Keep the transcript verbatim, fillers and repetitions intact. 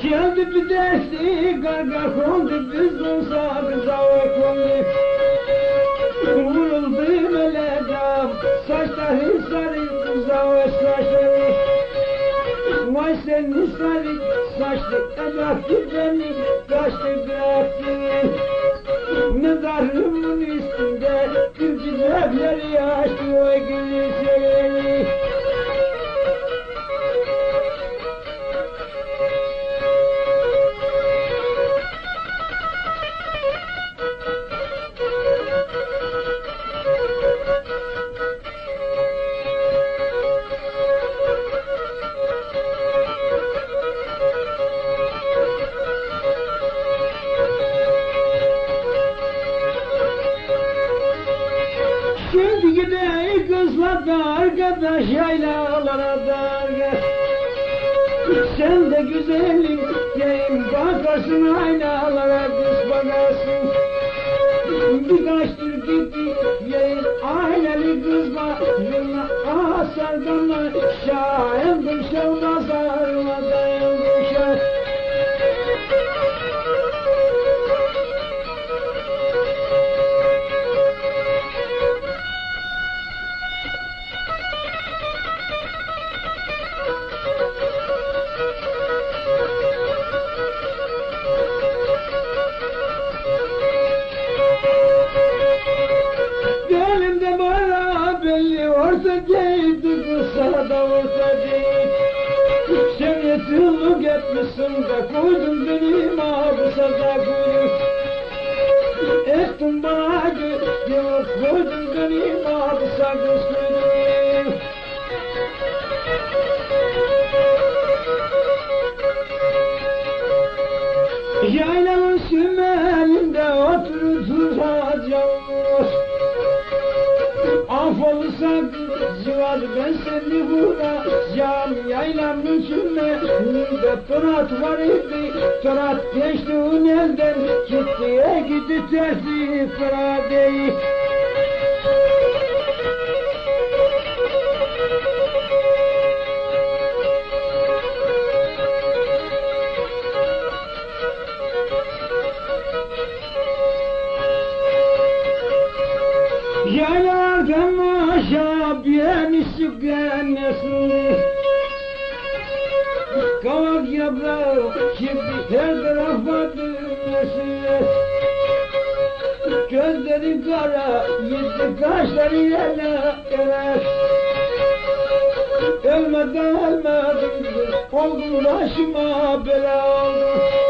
Geldi bir dersi gargar kondu biz olsa kıza kondu. Vuruldu melekam saçları sarı kıza saçları. Vay seni sarı saçlı bıraktı beni kaçtı bıraktı. Mezarımın üstünde gül çiçekleri açtı o gülü seveni. Şimdi gidey kızlar da arkadaş yaylalara darga. Sen de güzelim diyeyim bakarsın aynalara kız bakarsın. Birkaç tür gitti yayın aynalı kızla yılına asardana şahindim şevda sarma dayandım şah. Elimde bana belli ortacıydı kısa da ortacıydı. Sen yetırlık etmişsin de koydun beni mahpusa da koydun. Ettin bana göz koydun beni mahpusa göz koydun. Yaylanın sümelinde oturup duracağım. Affolsa civar ben seni vuracağım. Yaylamın sümelinde Torat var idi. Torat gençliğin elden gitti. Gidi tersi fıradeyi. Yaylardan aşağı beni sükenlesin. Kavak yaprağı şimdi her tarafa dönmesin. Gözleri kara, yedi kaşları yana yana. Ölmeden ölmedim, oldum başıma bela oldu.